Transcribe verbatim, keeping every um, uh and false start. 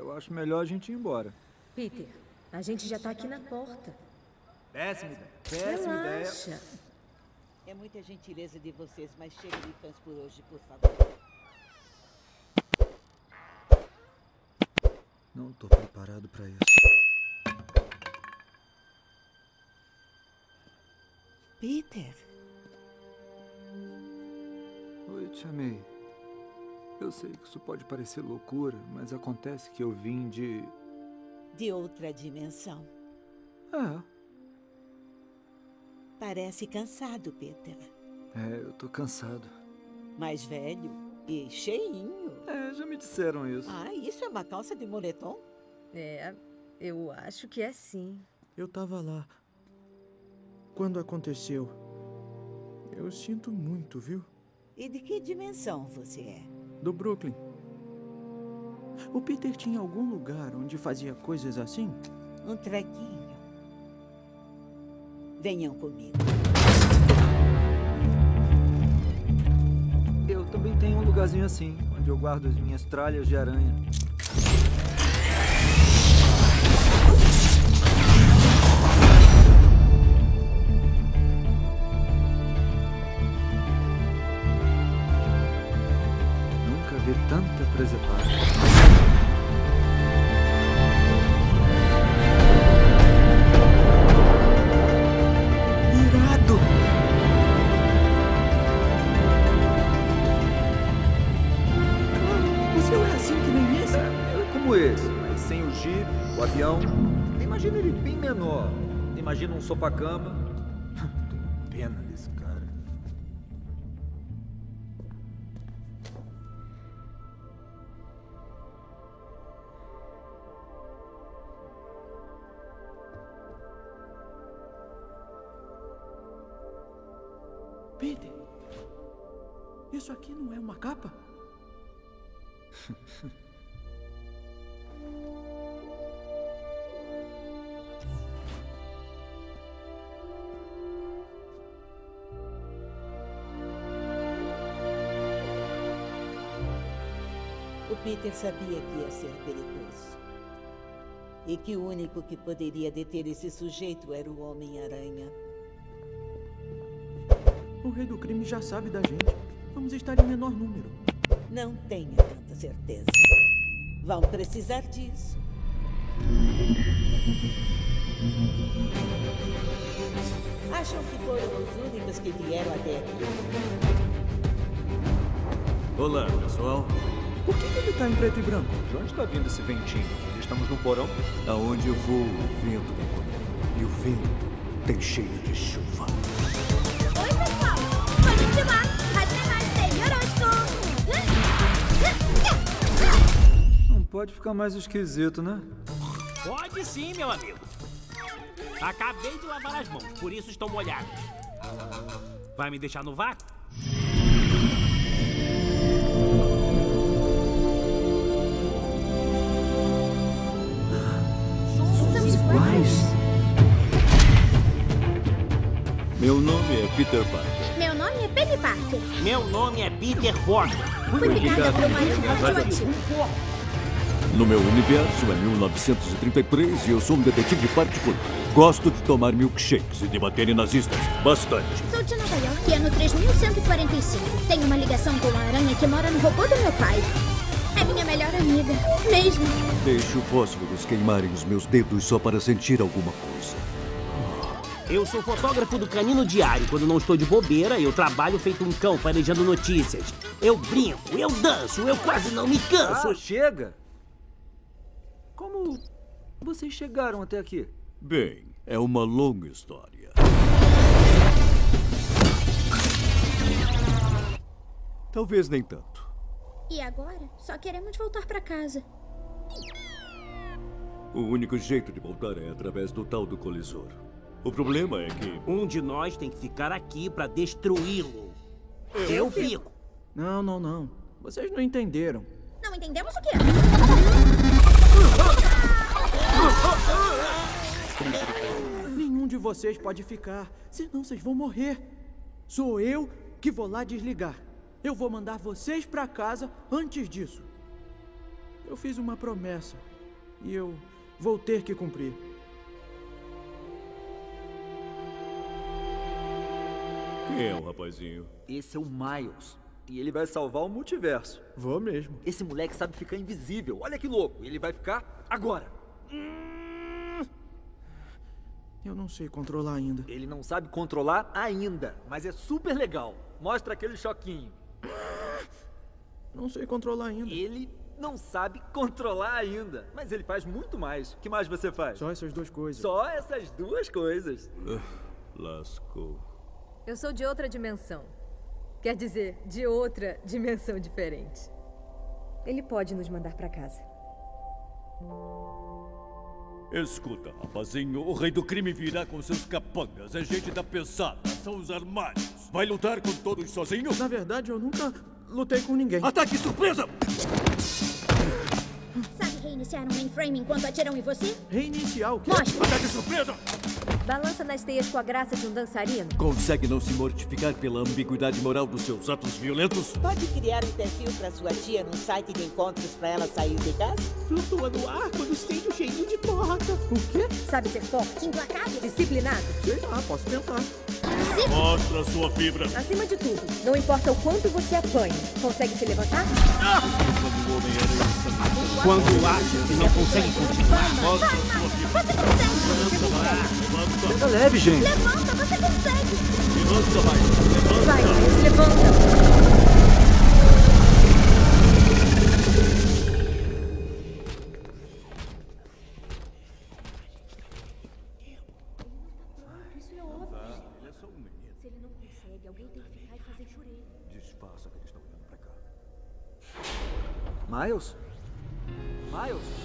eu acho melhor a gente ir embora. Peter, a gente já tá aqui na porta. Péssima ideia. Péssima Relaxa. ideia. É muita gentileza de vocês, mas chega de fãs por hoje, por favor. Não tô preparado pra isso. Peter. Oi, Tia May. Eu sei que isso pode parecer loucura, mas acontece que eu vim de... De outra dimensão. É, Parece cansado, Peter. é, eu tô cansado. Mais velho e cheinho. É, já me disseram isso. Ah, isso é uma calça de moletom? É, eu acho que é sim. Eu tava lá. Quando aconteceu. Eu sinto muito, viu? E de que dimensão você é? Do Brooklyn. O Peter tinha algum lugar onde fazia coisas assim? Um trequinho. Venham comigo. Eu também tenho um lugarzinho assim, onde eu guardo as minhas tralhas de aranha. Nunca vi tanta presepada. Irado! Claro, o seu é assim que nem esse? É como esse, mas sem o jipe, o avião. Imagina ele bem menor. Imagina um sofá-cama. Tenho pena desse cara. Peter, isso aqui não é uma capa? O Peter sabia que ia ser perigoso. E que o único que poderia deter esse sujeito era o Homem-Aranha. O rei do crime já sabe da gente. Vamos estar em menor número. Não tenha tanta certeza. Vão precisar disso. Acham que foram os únicos que vieram até aqui? Olá, pessoal. Por que que ele tá em preto e branco? De onde tá vindo esse ventinho? Nós estamos no porão? Aonde eu vou, o vento me acompanha. E o vento tem cheiro de chuva. Oi, pessoal! Konnichiwa! Hajimemashite, yoroshiku! Não pode ficar mais esquisito, né? Pode sim, meu amigo. Acabei de lavar as mãos, por isso estão molhadas. Vai me deixar no vácuo? Somos iguais! Meu nome é Peter Parker. Meu nome é Penny Parker. Meu nome é Peter Porter. Fui picada por uma aranha radioativa. No meu universo é mil novecentos e trinta e três e eu sou um detetive particular. Gosto de tomar milkshakes e de bater em nazistas. Bastante. Sou de Nova York e é no três mil cento e quarenta e cinco. Tenho uma ligação com a aranha que mora no robô do meu pai. É minha melhor amiga, mesmo. Deixo fósforos queimarem os meus dedos só para sentir alguma coisa. Eu sou fotógrafo do Canino Diário. Quando não estou de bobeira, eu trabalho feito um cão farejando notícias. Eu brinco, eu danço, eu quase não me canso. Ah, chega! Como vocês chegaram até aqui? Bem, é uma longa história. Talvez nem tanto. E agora? Só queremos voltar pra casa. O único jeito de voltar é através do tal do colisor. O problema é que... Um de nós tem que ficar aqui pra destruí-lo. Eu fico. Não, não, não. Vocês não entenderam. Não entendemos o quê? Nenhum de vocês pode ficar, senão vocês vão morrer. Sou eu que vou lá desligar. Eu vou mandar vocês pra casa antes disso. Eu fiz uma promessa E eu vou ter que cumprir. Quem é o rapazinho? Esse é o Miles. E ele vai salvar o multiverso. Vou mesmo. Esse moleque sabe ficar invisível. Olha que louco. Ele vai ficar agora. Eu não sei controlar ainda. Ele não sabe controlar ainda, mas é super legal. Mostra aquele choquinho. Não sei controlar ainda. Ele não sabe controlar ainda, mas ele faz muito mais. O que mais você faz? Só essas duas coisas. Só essas duas coisas. Uh, lascou. Eu sou de outra dimensão. Quer dizer, de outra dimensão diferente. Ele pode nos mandar pra casa. Escuta, rapazinho, o rei do crime virá com seus capangas. É gente da pesada, são os armários. Vai lutar com todos sozinho? Na verdade, eu nunca lutei com ninguém. Ataque surpresa! Sabe reiniciar um mainframe enquanto atiram em você? Reiniciar o quê? Mostra! Ataque surpresa! Balança nas teias com a graça de um dançarino. Consegue não se mortificar pela ambiguidade moral dos seus atos violentos? Pode criar um perfil para sua tia no site de encontros para ela sair de casa? Flutua no ar quando sente o cheirinho de torta. O quê? Sabe ser forte, Implacável? disciplinado. Sei lá, posso tentar. Mostra a sua fibra. Acima de tudo, não importa o quanto você apanha. Consegue se levantar? Quando o Homem-Aranha está me Quando acha que não consegue continuar, mostra a sua fibra. Você consegue! Levanta, Pega leve, gente. Levanta, você consegue! levanta mais. Levanta. Vai, Miles, levanta. Ele é só um menino. Se ele não consegue, alguém tem que ficar e fazer jurê. Disfarça que eles estão vindo pra cá. Miles? Miles?